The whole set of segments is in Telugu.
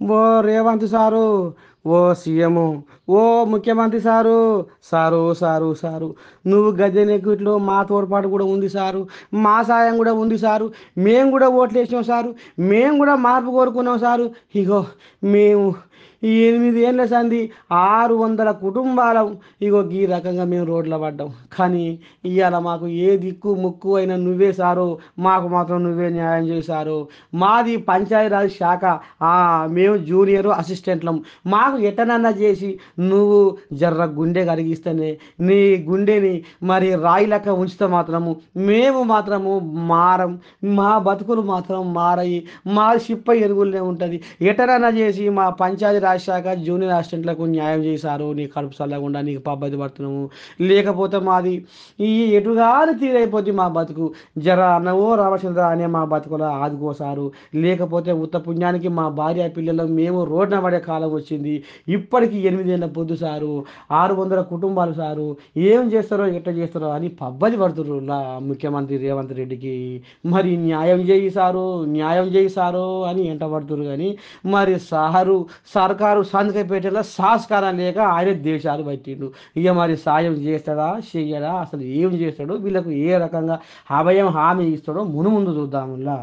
ఓ రేవంత్ సారు, ఓ సీఎం, ఓ ముఖ్యమంత్రి సారు, సారు నువ్వు గద్దెనెక్కిట్లో మా తోడ్పాటు కూడా ఉంది సారు, మా సాయం కూడా ఉంది సారు. మేము కూడా ఓట్లు వేసినాం సారు, మేము కూడా మార్పు కోరుకున్నాం సారు. ఇగో మేము ఈ 8 ఏళ్ళ సంది 600 కుటుంబాలం ఇగో ఈ రకంగా మేము రోడ్ల పడ్డాం. కానీ ఇవాళ మాకు ఏ దిక్కు ముక్కు అయినా నువ్వే సారు, మాకు మాత్రం నువ్వే న్యాయం చేశారు. మాది పంచాయతీరాజ్ శాఖ, ఆ, మేము జూనియర్ అసిస్టెంట్లం. మాకు ఎట్టనన్నా చేసి నువ్వు జర్ర గుండె కరిగిస్తేనే నీ గుండెని మరి రాయి లెక్క ఉంచితే మాత్రము మేము మాత్రము మారం, మా బతుకులు మాత్రం మారయి, మా షిప్ప ఎరుగులనే ఉంటుంది. ఎటనన్నా చేసి మా పంచాయతీ రాజ్ శాఖ జూనియర్ అసిస్టెంట్లకు న్యాయం చేశారు. నీ కడుపు చల్లకుండా నీకు పబ్బది పడుతున్నాము. లేకపోతే మాది ఈ ఎటుగాని తీరైపోద్ది మా బతుకు. జర అన్నవో రామచంద్ర అనే మా బతుకులో ఆదుకోసారు. లేకపోతే ఉత్త పుణ్యానికి మా భార్య పిల్లలు మేము రోడ్న పడే కాలం వచ్చింది. ఇప్పటికి 8 ఏళ్ళ పొద్దు సారు, 600 కుటుంబాలు సారు. ఏం చేస్తారో ఎట్లా చేస్తారో అని పబ్బది పడుతుర్రు ముఖ్యమంత్రి రేవంత్ రెడ్డికి. మరి న్యాయం చేయి సారు, న్యాయం చేయి సారు అని ఎంట పడుతురు. కానీ మరి సర్కారు సంతకపేటలో సంస్కారం లేక ఆయన దేశాలు పట్టిండు. ఇక మరి సాయం చేస్తాడా చెయ్యడా, అసలు ఏం చేస్తాడో, వీళ్ళకు ఏ రకంగా అభయం హామీ ఇస్తాడో ముందు చూద్దాములా.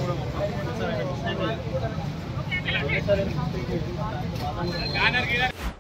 బ్యానర్